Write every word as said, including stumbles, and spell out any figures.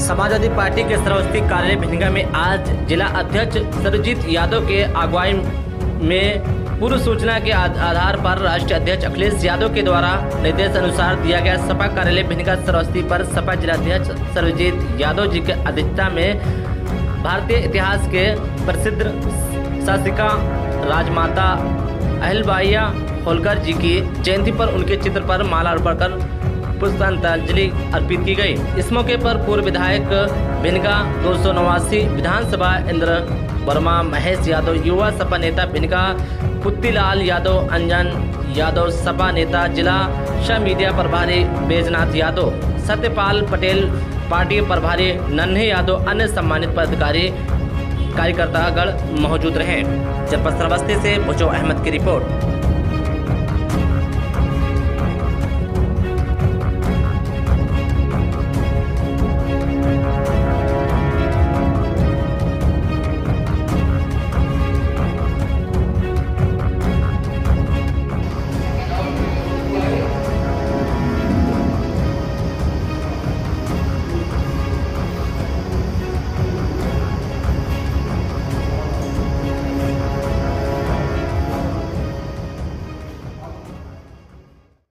Samajwadi party के श्रावस्ती कार्यालय भिंडगा में आज जिला अध्यक्ष सर्वजीत यादव के अगुवाई में पूर्व सूचना के आधार पर राष्ट्रीय अध्यक्ष अखिलेश यादव के द्वारा निर्देश अनुसार दिया गया सपा कार्यालय भिंडगा श्रावस्ती पर सपा जिलाध्यक्ष सर्वजीत यादव जी के अध्यक्षता में भारतीय इतिहास के प्रसिद्ध शासिका राजमाता अहिल्याबाई होलकर जी की जयंती पर उनके चित्र पर माला अर्पण कर पुष्पांजलि अर्पित की गई। इस मौके पर पूर्व विधायक भिंडगा दो सौ नवासी विधानसभा इंद्र वर्मा, महेश यादव युवा सपा नेता भिंडगा, पुत्तीलाल यादव, अंजन यादव सपा नेता, जिला शाह मीडिया प्रभारी बैजनाथ यादव, सत्यपाल पटेल पार्टी प्रभारी नन्हे यादव, अन्य सम्मानित पदाधिकारी कार्यकर्तागण मौजूद रहे। जनपद श्रावस्ती से भुजो अहमद की रिपोर्ट।